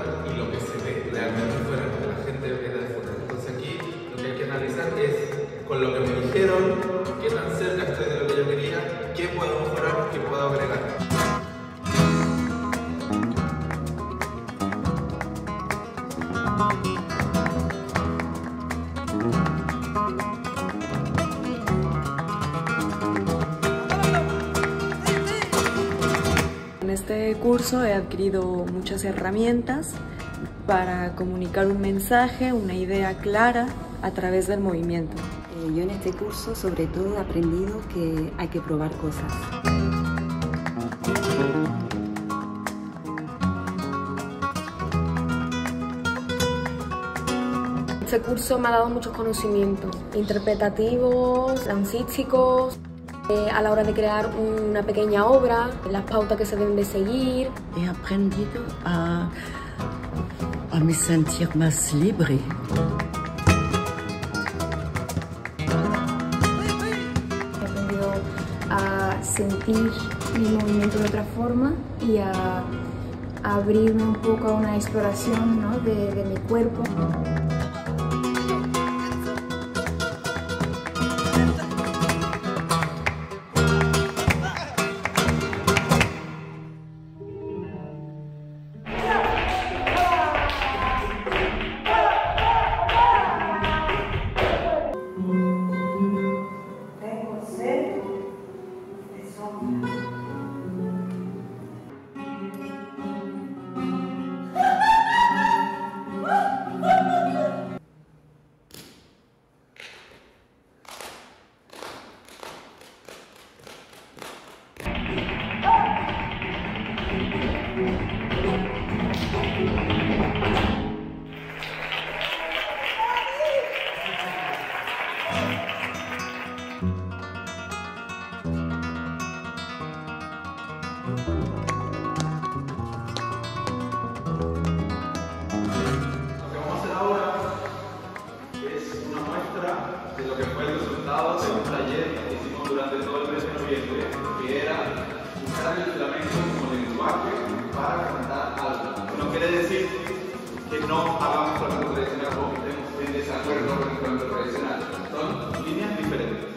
y lo que se ve realmente fuera, lo que la gente ve de afuera. Entonces aquí lo que hay que analizar es, con lo que me dijeron, qué tan cerca estoy de lo que yo quería, qué puedo mejorar, qué puedo agregar. En este curso he adquirido muchas herramientas para comunicar un mensaje, una idea clara a través del movimiento. Yo en este curso sobre todo he aprendido que hay que probar cosas. Este curso me ha dado muchos conocimientos interpretativos, dancísticos, a la hora de crear una pequeña obra, las pautas que se deben de seguir. He aprendido a me sentir más libre. He aprendido a sentir mi movimiento de otra forma y a abrirme un poco a una exploración, ¿no?, de mi cuerpo. De lo que fue el resultado de un taller que hicimos durante todo el mes de noviembre, que era usar el flamenco como lenguaje para cantar algo. No quiere decir que no hagamos flamenco tradicional o que estemos en desacuerdo con el flamenco tradicional. Son líneas diferentes.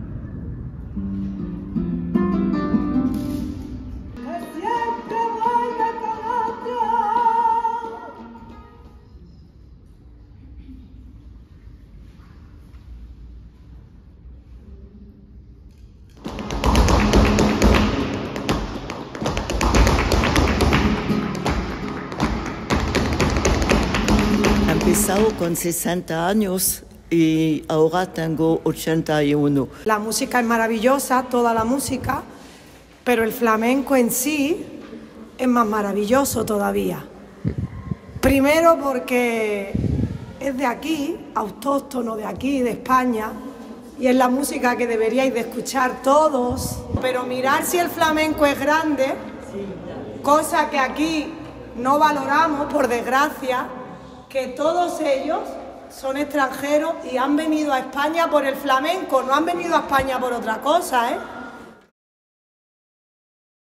He empezado con 60 años y ahora tengo 81. La música es maravillosa, toda la música, pero el flamenco en sí es más maravilloso todavía. Primero porque es de aquí, autóctono de aquí, de España, y es la música que deberíais de escuchar todos. Pero mirar si el flamenco es grande, cosa que aquí no valoramos, por desgracia, que todos ellos son extranjeros y han venido a España por el flamenco, no han venido a España por otra cosa, ¿eh?